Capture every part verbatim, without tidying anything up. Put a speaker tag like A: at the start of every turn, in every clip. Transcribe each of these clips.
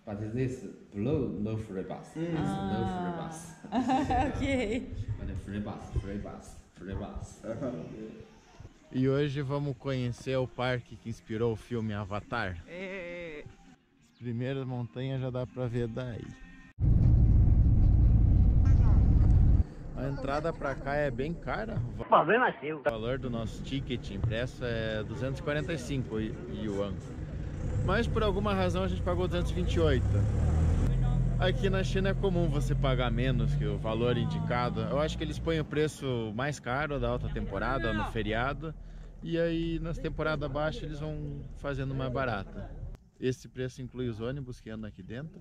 A: But this below no free bus. Mm. It's ah. no free bus.
B: Ok.
A: But free bus, free bus, free bus.
C: E hoje vamos conhecer o parque que inspirou o filme Avatar.
B: É.
C: As primeiras montanhas já dá pra ver daí. A entrada pra cá é bem cara. O
D: problema é seu.
C: O valor do nosso ticket impresso é duzentos e quarenta e cinco yuan. Mas por alguma razão a gente pagou duzentos e vinte e oito. Aqui na China é comum você pagar menos que o valor indicado. Eu acho que eles põem o preço mais caro da alta temporada, no feriado. E aí nas temporadas baixas eles vão fazendo mais barato. Esse preço inclui os ônibus que andam aqui dentro.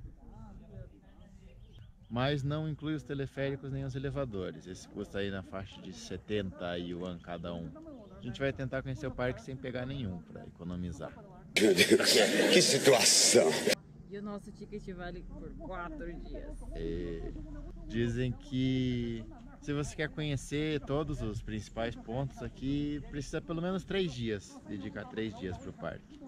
C: Mas não inclui os teleféricos nem os elevadores. Esse custa aí na faixa de setenta yuan cada um. A gente vai tentar conhecer o parque sem pegar nenhum para economizar.
E: Meu Deus, que situação!
B: E o nosso ticket vale por quatro dias.
C: E dizem que se você quer conhecer todos os principais pontos aqui, precisa pelo menos três dias, dedicar três dias para o parque.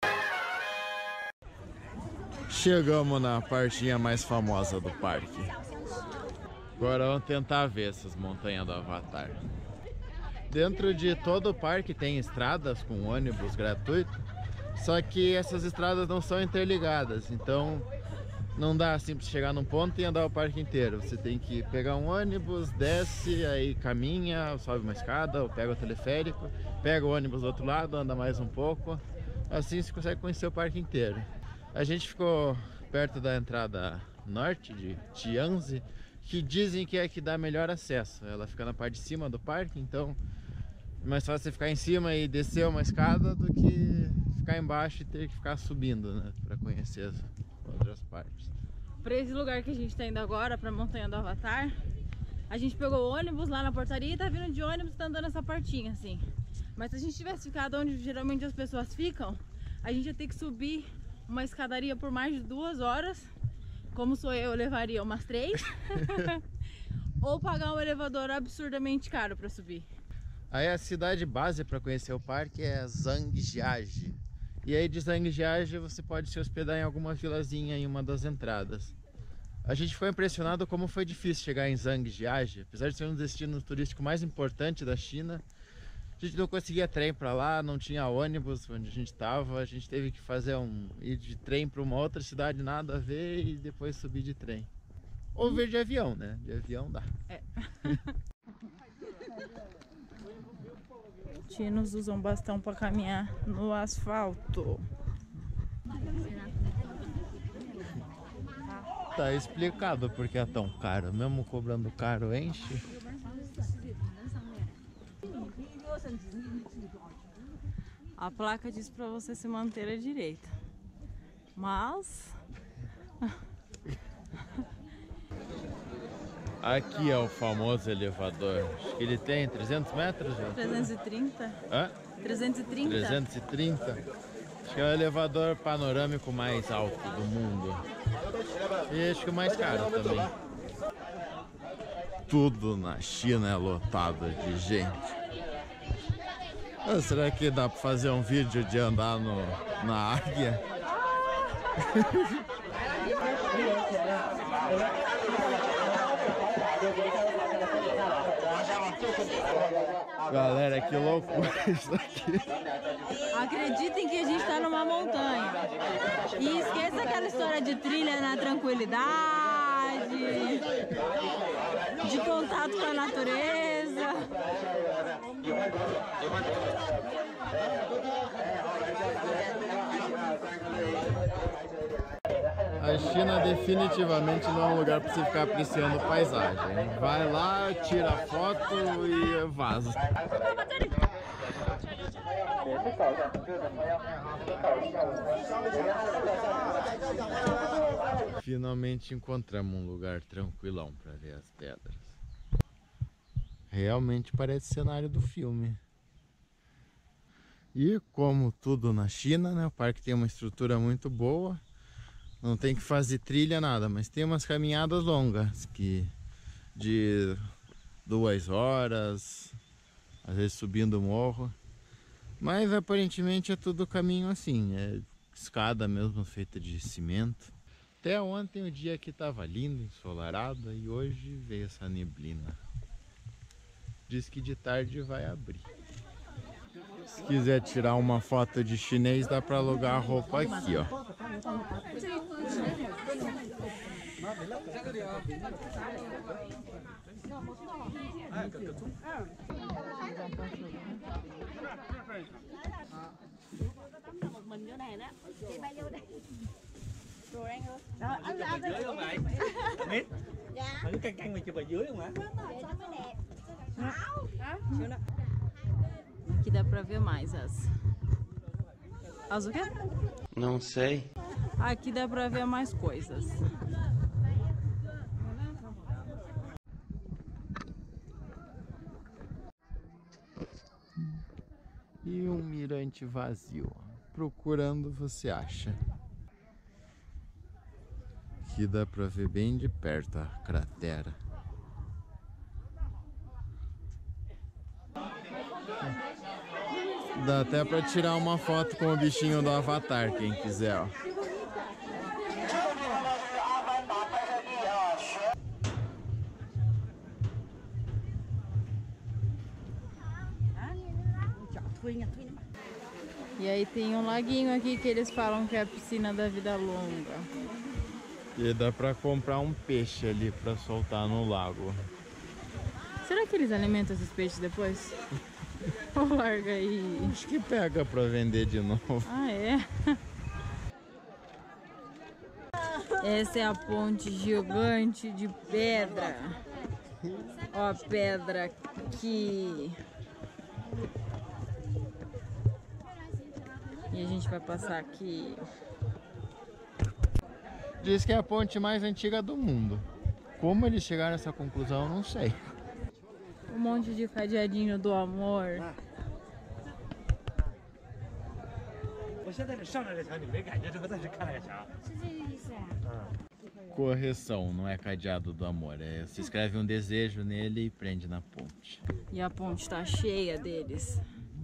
C: Chegamos na partinha mais famosa do parque. Agora vamos tentar ver essas montanhas do Avatar. Dentro de todo o parque tem estradas com ônibus gratuito. Só que essas estradas não são interligadas, então não dá assim para chegar num ponto e andar o parque inteiro. Você tem que pegar um ônibus, desce, aí caminha, sobe uma escada, ou pega o teleférico, pega o ônibus do outro lado, anda mais um pouco. Assim você consegue conhecer o parque inteiro. A gente ficou perto da entrada norte de Tianzi, que dizem que é que dá melhor acesso. Ela fica na parte de cima do parque, então é mais fácil você ficar em cima e descer uma escada do que ficar embaixo e ter que ficar subindo, né, para conhecer as outras partes.
B: Para esse lugar que a gente está indo agora, para a Montanha do Avatar, a gente pegou o ônibus lá na portaria e tá vindo de ônibus, tá andando essa partinha assim. Mas se a gente tivesse ficado onde geralmente as pessoas ficam, a gente ia ter que subir uma escadaria por mais de duas horas. Como sou eu, eu levaria umas três. Ou pagar um elevador absurdamente caro para subir.
C: Aí a cidade base para conhecer o parque é Zhangjiajie. E aí de Zhangjiajie você pode se hospedar em alguma vilazinha em uma das entradas. A gente ficou impressionado como foi difícil chegar em Zhangjiajie. Apesar de ser um destino turístico mais importante da China, a gente não conseguia trem para lá, não tinha ônibus onde a gente estava. A gente teve que fazer um ir de trem para uma outra cidade, nada a ver, e depois subir de trem. Ou vir de avião, né? De avião dá.
B: É. Chinos usam bastão para caminhar no asfalto.
C: Tá explicado porque é tão caro. Mesmo cobrando caro, enche.
B: A placa diz para você se manter à direita, mas
C: aqui é o famoso elevador. Acho que ele tem trezentos metros, gente?
B: trezentos e trinta.
C: Hã?
B: trezentos e trinta.
C: trezentos e trinta. Acho que é o elevador panorâmico mais alto do mundo. E acho que o mais caro também. Tudo na China é lotado de gente. Ah, será que dá pra fazer um vídeo de andar no, na águia? Galera, que loucura isso aqui.
B: Acreditem que a gente tá numa montanha. E esqueça aquela história de trilha na tranquilidade, de contato com a natureza.
C: A China definitivamente não é um lugar para você ficar apreciando paisagem. Vai lá, tira foto e vaza. Finalmente encontramos um lugar tranquilão para ver as pedras. Realmente parece cenário do filme. E como tudo na China, né, o parque tem uma estrutura muito boa. Não tem que fazer trilha, nada, mas tem umas caminhadas longas, que de duas horas, às vezes subindo o morro. Mas aparentemente é tudo caminho assim, é escada mesmo feita de cimento. Até ontem o dia aqui estava lindo, ensolarado, e hoje veio essa neblina. Diz que de tarde vai abrir. Se quiser tirar uma foto de chinês, dá para alugar a roupa aqui, ó.
D: Thử căng căng mà chụp ở dưới không ạ?
B: Aqui dá pra ver mais as. As o quê?
E: Não sei.
B: Aqui dá pra ver mais coisas.
C: E um mirante vazio. Procurando você acha. Aqui dá pra ver bem de perto a cratera. Dá até pra tirar uma foto com o bichinho do Avatar, quem quiser, ó.
B: E aí tem um laguinho aqui que eles falam que é a piscina da vida longa.
C: E dá pra comprar um peixe ali pra soltar no lago.
B: Será que eles alimentam esses peixes depois? Ou larga aí?
C: Acho que pega pra vender de novo.
B: Ah, é? Essa é a ponte gigante de pedra. Ó a pedra aqui. E a gente vai passar aqui.
C: Diz que é a ponte mais antiga do mundo. Como eles chegaram a essa conclusão, eu não sei.
B: Um monte de cadeadinho do amor.
C: Correção, não é cadeado do amor. É, você escreve um desejo nele e prende na ponte.
B: E a ponte tá cheia deles.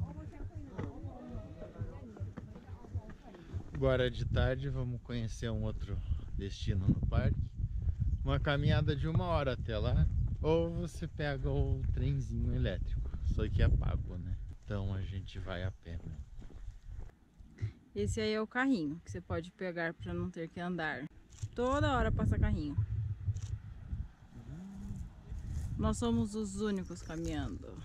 C: Agora de tarde vamos conhecer um outro destino no parque. Uma caminhada de uma hora até lá. Ou você pega o trenzinho elétrico. Só que é pago, né? Então a gente vai a pé mesmo.
B: Esse aí é o carrinho que você pode pegar para não ter que andar. Toda hora passa carrinho. Nós somos os únicos caminhando.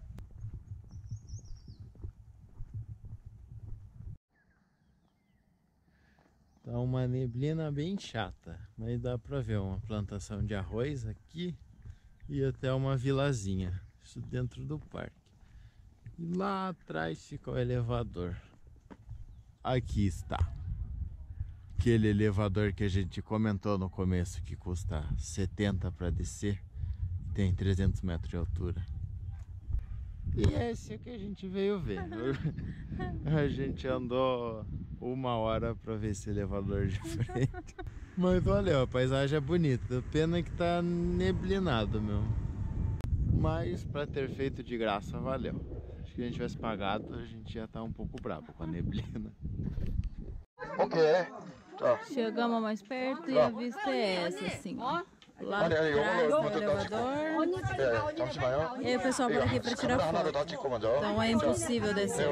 C: Tá uma neblina bem chata, mas dá pra ver uma plantação de arroz aqui e até uma vilazinha, isso dentro do parque. E lá atrás fica o elevador. Aqui está. Aquele elevador que a gente comentou no começo que custa setenta para descer e tem trezentos metros de altura. E esse é que a gente veio ver. A gente andou uma hora para ver esse elevador de frente. Mas valeu, a paisagem é bonita. Pena que tá neblinado, meu. Mas para ter feito de graça, valeu. Acho que se a gente tivesse pagado, a gente ia estar um pouco bravo com a neblina.
E: Ok. Tá.
B: Chegamos mais perto e a vista é essa, assim. Lá atrás do elevador. E aí o pessoal por aqui para tirar foto. Então é impossível descer.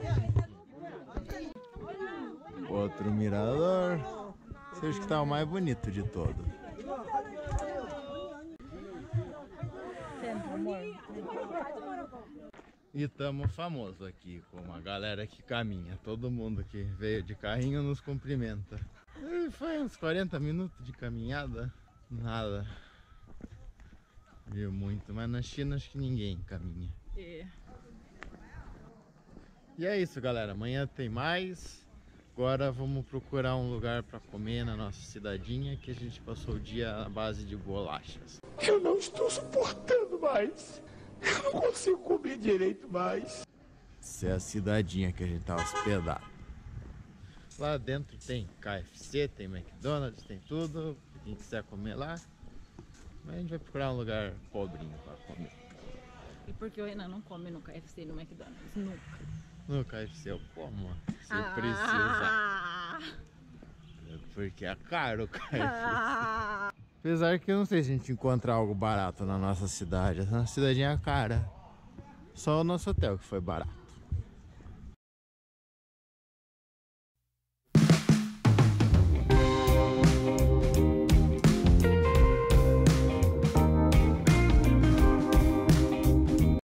C: Outro mirador. Esse acho que tá o mais bonito de todo. E tamo famoso aqui, com uma galera que caminha. Todo mundo que veio de carrinho nos cumprimenta. E foi uns quarenta minutos de caminhada. Nada. Viu muito, mas na China acho que ninguém caminha.
B: É.
C: E é isso, galera. Amanhã tem mais. Agora vamos procurar um lugar para comer na nossa cidadinha, que a gente passou o dia à base de bolachas.
E: Eu não estou suportando mais. Eu não consigo comer direito mais.
C: Essa é a cidadinha que a gente tá hospedado. Lá dentro tem K F C, tem McDonald's, tem tudo. Quem quiser comer lá. Mas a gente vai procurar um lugar pobrinho para comer.
B: E porque eu ainda não come no K F C e no McDonald's? Nunca.
C: No K F C eu como. Se
B: Ah.
C: precisa. É porque é caro o K F C.
B: Ah.
C: Apesar que eu não sei se a gente encontra algo barato na nossa cidade. Essa cidadinha é cara. Só o nosso hotel que foi barato.